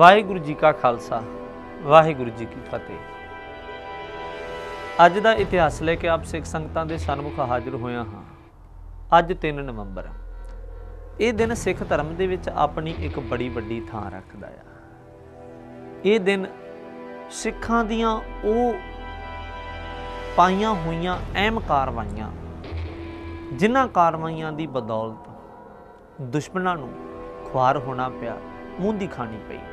वाहिगुरू जी का खालसा वाहिगुरू जी की फतेह। अज का इतिहास लेके आप सिख संगतां दे सन्मुख हाजिर होया हाँ। अज 3 नवंबर ये दिन सिख धर्म दे विच अपनी एक बड़ी वड्डी थां रखदा है। ये दिन सिखां दियां ओ पाईयां होईयां अहम कार्रवाइयां जिन्हां कार्रवाइयां दी बदौलत दुश्मनां नूं खुआर होना पिया, मूंह दी खानी पई।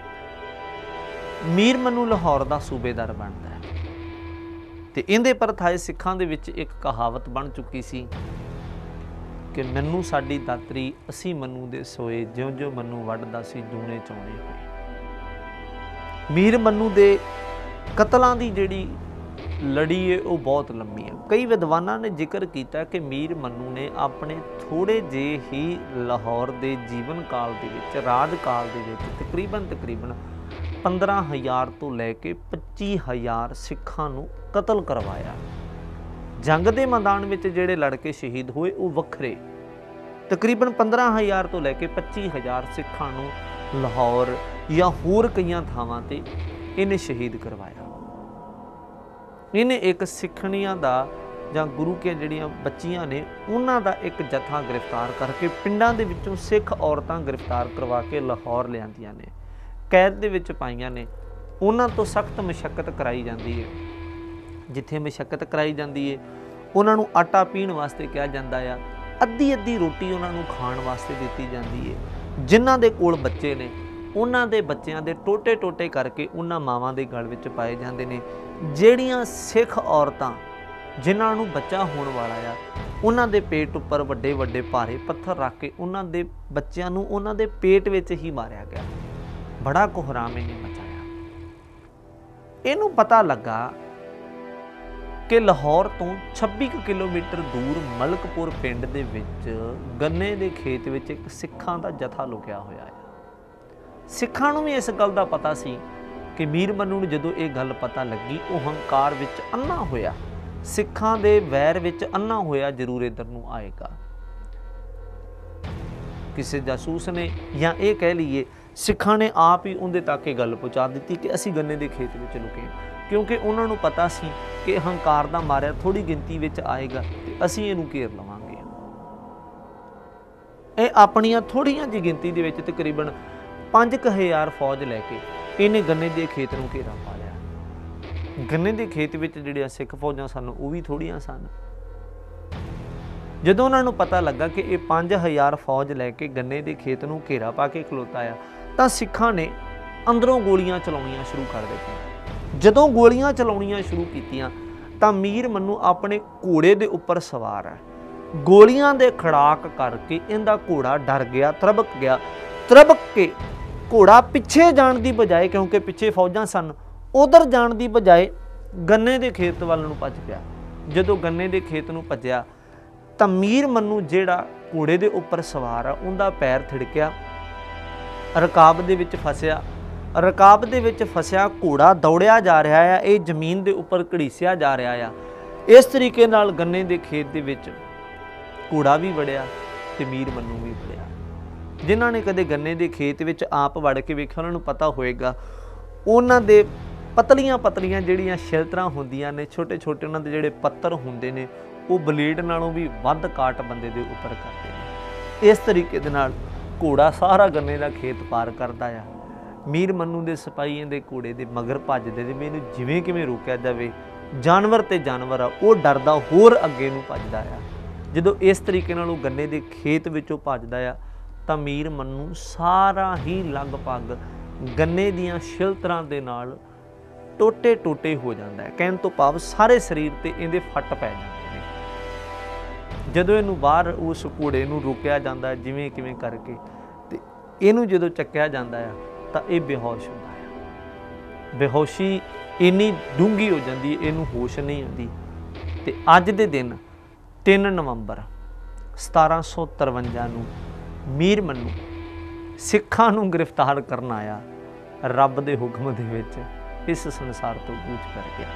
मीर मनु लाहौर का सूबेदार बनता है तो इहदे पर थाए सिखां दे विच एक कहावत बन चुकी सी कि मैनू साडी दातरी असी मनु दे सोए, ज्यों ज्यों मनु वढ़दा सी जूने चौने होए। मीर मनु दे कतलां दी जिहड़ी लड़ी है वह बहुत लंबी है। कई विद्वानां ने जिक्र किया कि मीर मनु ने अपने थोड़े जे ही लाहौर के जीवन काल दे विच, राज काल दे विच तकरीबन 15,000 तो लैके 25,000 सिखां नूं कतल करवाया। जंग के मैदान में जिहड़े लड़के शहीद हुए वो वखरे, तकरीबन 15,000 तो लैके 25,000 सिखां नूं लाहौर या होर कई थावां ते इन्हें शहीद करवाया। इन्हें एक सिखणियां दा जां गुरु के जिहड़ियां बच्चियां ने उन्हां दा एक जत्था गिरफ्तार करके पिंडां दे विचों सिख औरतां गिरफ्तार करवा के लाहौर लिआंदियां ने, कैद दे विच पाईयां ने। उन्हां तो सख्त मशक्कत कराई जाती है। जिथे मशक्कत कराई जाती है उन्हां नूं आटा पीण वास्ते कहा जाता है, अद्धी अद्धी रोटी उन्हां नूं खाण वास्ते दित्ती जाती है। जिन्हां दे कोल बच्चे ने उन्हां दे बच्चियां दे टोटे टोटे करके उन्हां मावां दे गल विच पाए जाते हैं। ਜਿਹੜੀਆਂ सिख औरतां जिन्हां नूं बच्चा होण वाला आ उन्हां दे पेट उपर वड्डे वड्डे भारे पत्थर रख के उन्हां दे बच्चियां नूं उन्हां दे पेट विच ही मारिया गया। बड़ा कोहराम इन्हें मचाया। इनू पता लगा कि लाहौर तो 26 किलोमीटर दूर मलकपुर पिंड दे विच गन्ने दे खेत विच एक सिखां दा जथा लुकिया होया है। सिखां नूं भी इस गल दा पता सी कि मीर मनु नूं जदों ये गल पता लगी वो हंकार विच अन्ना होया, सिखां दे वैर विच अन्ना होया, जरूर इधर नूं आएगा। किसी जासूस ने या ये कह लीए सिखां ने आप ही उनके तक ये गल पहुँचा दी कि असी गन्ने के खेत में लुके, क्योंकि उन्होंने पता सी कि हंकार का मारिया थोड़ी गिनती में आएगा तो असी इनू घेर लवांगे। ये अपनियां थोड़ियां जी गिनती के तकरीबन 5,000 फौज लैके इन्हें गन्ने के खेत में घेरा पा लिया। गन्ने के खेत में जिहड़ियां सिख फौजां सन वो भी थोड़ियां सन। जदों उन्होंने पता लगा कि ये 5,000 फौज लैके गन्ने के खेत में घेरा पा के खलोता है तो सिखां ने अंदरों गोलियां चलाउणियां शुरू कर दित्तियां। जदों गोलियां चलाउणियां शुरू कीतियां तां मीर मनु अपने घोड़े के उपर सवार है, गोलियां दे खड़ाक करके इहदा घोड़ा डर गया, त्रबक के घोड़ा पिछे जाण दी बजाए, क्योंकि पिछे फौजां सन, उधर जाण दी बजाए गन्ने के खेत वाल नूं भज पिया। जदों गन्ने के खेत नूं भज्या तां मीर मनु जिहड़ा घोड़े के उपर सवार है उनका पैर थिड़किया, रकाब दे विच फसिया। रकाब दे विच फसिया घोड़ा दौड़िया जा रहा है, ये जमीन के उपर घड़ीसिया जा रहा है। इस तरीके नाल गन्ने के खेत दे विच घोड़ा भी वड़िया ते मीर मनु भी वड़िया। जिन्हां ने कदे गन्ने के खेत विच आप वड़ के वेखिया उन्हां नूं पता होएगा उन्हां दे पतलियां पतलियां जिहड़ियां शिलतरां हुंदियां ने, छोटे छोटे उन्हां दे जिहड़े पत्तर हुंदे ने वो ब्लेड नालों भी वध काट बंदे दे उपर करदे ने। इस तरीके दे नाल घोड़ा सारा गन्ने का खेत पार करदा आ। मीर मनु दे सिपाही दे घोड़े दे मगर भजदे ने, मैनूं जिवें किवें रोकिया जावे। जानवर ते जानवर आ वो डरदा होर अगे नूं भजदा आ। जदों इस तरीके नाल वो गन्ने दे खेत विचों भजदा आ तां मीर मनु सारा ही लगभग गन्ने दियां शिलतरां दे नाल टोटे टोटे हो जाता है। कहण तो भाव सारे शरीर ते इहदे फट पै जांदे ने। जदों इहनूं बाहर उस घोड़े नूं रोकिया जांदा है जिवें किवें करके ते इहनूं जदों चक्किया जांदा है तां इह बेहोश हुंदा है। बेहोशी इन्नी डूंघी हो जाती है, इहनूं होश नहीं आती। ते अज दे दिन 3 नवंबर 1753 नूं मीर मनु सिखां नूं गिरफ्तार करन आया, रब दे हुक्म दे विच इस संसार तो कूच कर गया।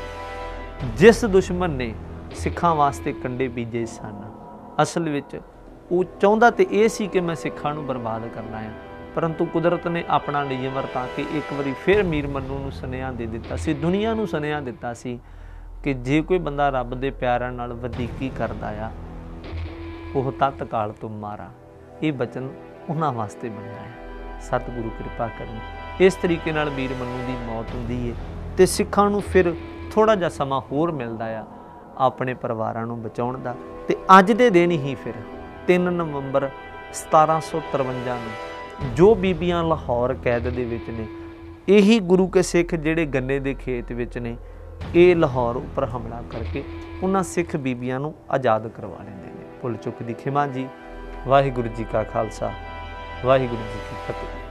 जिस दुश्मन ने सिखां वास्ते कंडे बीजे सन, असल विच वो चाहुंदा ते इह सी कि मैं सिखां नूं बर्बाद करना है, परंतु कुदरत ने अपना नियम वरता के एक बारी फिर मीर मन्नू नूं सुनेहा दे दिता सी, दुनिया नूं सुनेहा दिता सी कि जे कोई बंदा रब दे प्यारां नाल वधीकी करदा आ ਉਹ तत्काल तो मारा। ये बचन उन्हां वास्ते बनया है। सतगुरु कृपा करन। इस तरीके नाल मीर मन्नू की मौत हुंदी है ते सिखां नूं फिर थोड़ा जिहा समा होर मिलदा आ अपने परिवारां नूं बचाउण दा। ते अज दे दिन ही फिर 3 नवंबर 1753 नूं जो बीबियां लाहौर कैद दे विच ने, यही गुरु के सिख जिहड़े गन्ने दे खेत विच ने, ये लाहौर उपर हमला करके उन्हां सिख बीबियां नूं आज़ाद करवा लैंदे ने। भुल चुक दी खिमा जी। वाहिगुरू जी का खालसा, वाहिगुरू जी की फतेह।